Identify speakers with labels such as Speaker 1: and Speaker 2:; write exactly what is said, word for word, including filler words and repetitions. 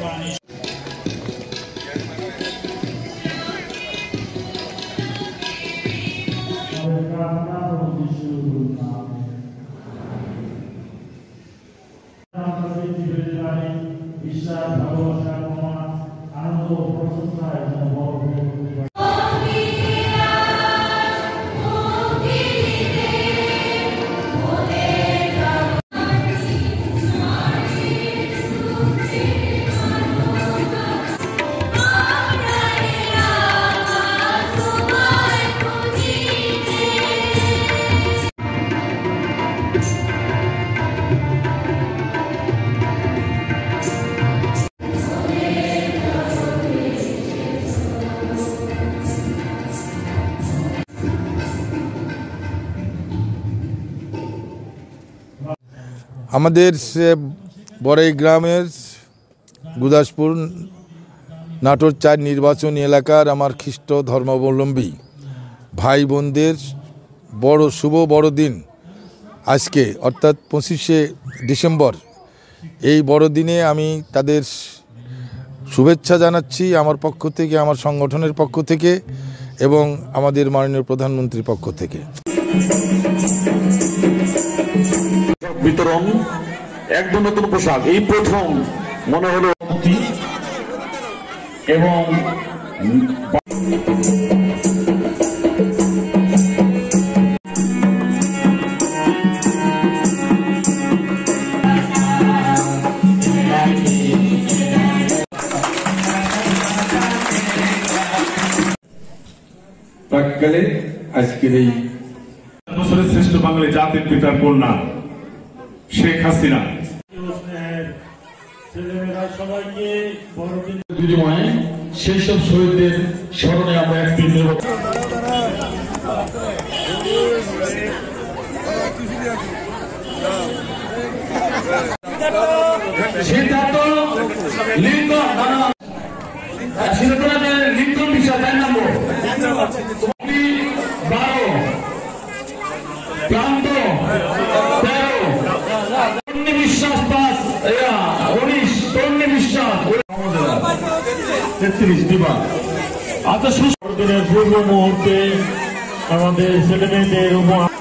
Speaker 1: বিশ্বাস ভালোবাসা আনন্দ প্রশংসা এবং
Speaker 2: আমাদের বড়াই গ্রামের গুদাসপুর নাটোর চার নির্বাচনী এলাকার আমার খ্রিস্ট ধর্মাবলম্বী ভাই বোনদের বড় শুভ বড়দিন আজকে অর্থাৎ পঁচিশে ডিসেম্বর। এই বড়দিনে আমি তাদের শুভেচ্ছা জানাচ্ছি আমার পক্ষ থেকে, আমার সংগঠনের পক্ষ থেকে এবং আমাদের মাননীয় প্রধানমন্ত্রীর পক্ষ থেকে।
Speaker 3: বিতরণ একদম নতুন পোশাক এই প্রথম মনে হলো এবং
Speaker 4: প্রাককালে আজকের এই
Speaker 5: বছরের শ্রেষ্ঠ বাঙালি জাতির পিতার কন্যা শেখ হাসিনা
Speaker 4: বিনিময়ে সেই সব শহীদদের স্মরণে আমরা একটি সিদ্ধার্থ লিঙ্কন লিঙ্কন বিষয় তাই নাম্বার বারো প্রান্ত তেরো বিশ্বাস পাঁচ উনিশ তন্নি বিশ্বাস তেত্রিশ দিবা।
Speaker 1: আচ্ছা, সুস্থ দিনের পূর্ব মুহূর্তে আমাদের ছেলেমেয়েদের